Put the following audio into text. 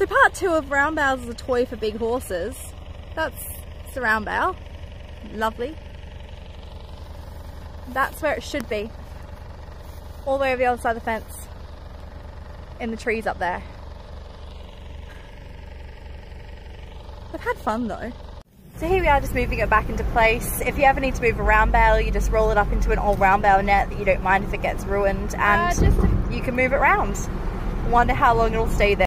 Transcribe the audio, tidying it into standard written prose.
So part 2 of round bales is a toy for big horses. That's the round bale. Lovely. That's where it should be. All the way over the other side of the fence. In the trees up there. We've had fun though. So here we are, just moving it back into place. If you ever need to move a round bale, you just roll it up into an old round bale net that you don't mind if it gets ruined, and you can move it around. Wonder how long it'll stay there.